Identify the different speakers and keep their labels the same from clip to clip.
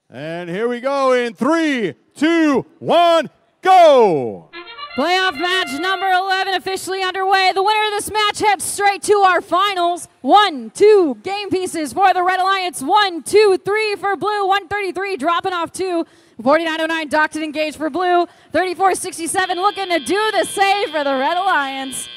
Speaker 1: And here we go in 3, 2, 1, go!
Speaker 2: Playoff match number 11 officially underway. The winner of this match heads straight to our finals. 1, 2 game pieces for the Red Alliance. 1, 2, 3 for blue. 133 dropping off 2. 4909 docked and engaged for blue. 3467 looking to do the save for the Red Alliance.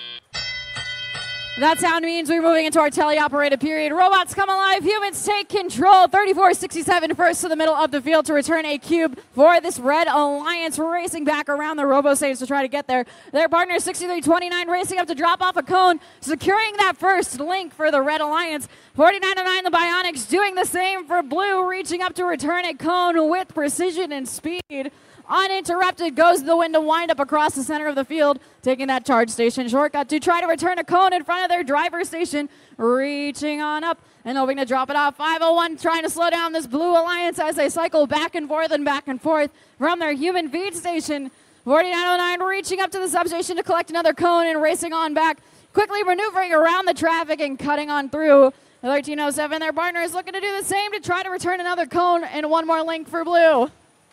Speaker 2: That sound means we're moving into our teleoperated period. Robots come alive, humans take control. 3467 first to the middle of the field to return a cube for this Red Alliance, racing back around the robo-saves to try to get there. Their partner 6329 racing up to drop off a cone, securing that first link for the Red Alliance. 4909 the Bionics doing the same for blue, reaching up to return a cone with precision and speed. Uninterrupted goes the wind to wind up across the center of the field, taking that charge station shortcut to try to return a cone in front of their driver station, reaching on up and hoping to drop it off. 501 trying to slow down this Blue Alliance as they cycle back and forth from their human feed station. 4909 reaching up to the substation to collect another cone and racing on back, quickly maneuvering around the traffic and cutting on through. 1307, their partner is looking to do the same to try to return another cone and one more link for blue.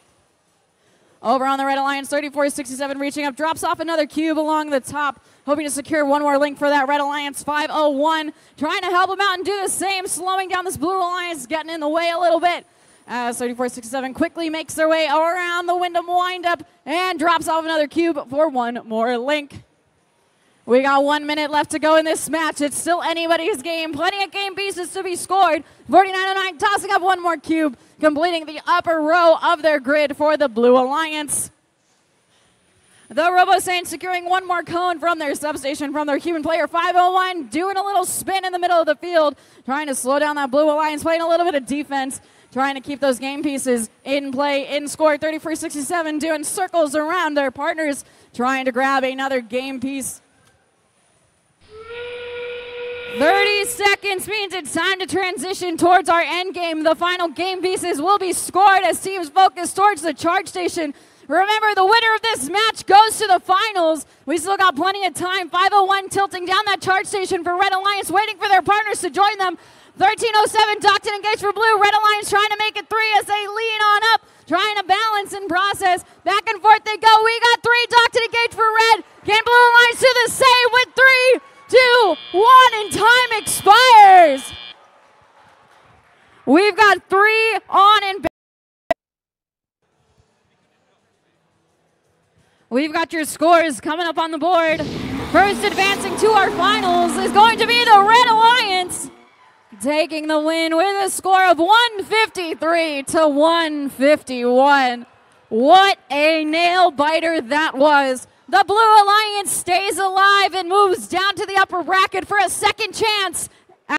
Speaker 2: Over on the Red Alliance, 3467 reaching up, drops off another cube along the top, hoping to secure one more link for that Red Alliance. 501 trying to help them out and do the same, slowing down this Blue Alliance, getting in the way a little bit. As 3467 quickly makes their way around the Wyndham windup and drops off another cube for one more link. We got 1 minute left to go in this match. It's still anybody's game. Plenty of game pieces to be scored. 4909 tossing up one more cube, completing the upper row of their grid for the Blue Alliance. The Robo-Saints securing one more cone from their substation from their human player. 501 doing a little spin in the middle of the field, trying to slow down that Blue Alliance, playing a little bit of defense, trying to keep those game pieces in play, in score. 3467 doing circles around their partners, trying to grab another game piece. 30 seconds means it's time to transition towards our end game. The final game pieces will be scored as teams focus towards the charge station. Remember, the winner of this match goes to the finals. We still got plenty of time. 501 tilting down that charge station for Red Alliance, waiting for their partners to join them. 1307 docked and engaged for blue. Red Alliance trying to make it 3 as they lean on up, trying to balance and process. Back and forth they go. We got 3 docked and engaged for red. Can Blue Alliance do the save with 3, 2, 1, and time expires. We've got 3 on and we've got your scores coming up on the board. First advancing to our finals is going to be the Red Alliance, taking the win with a score of 153 to 151. What a nail biter that was. The Blue Alliance stays alive and moves down to the upper bracket for a second chance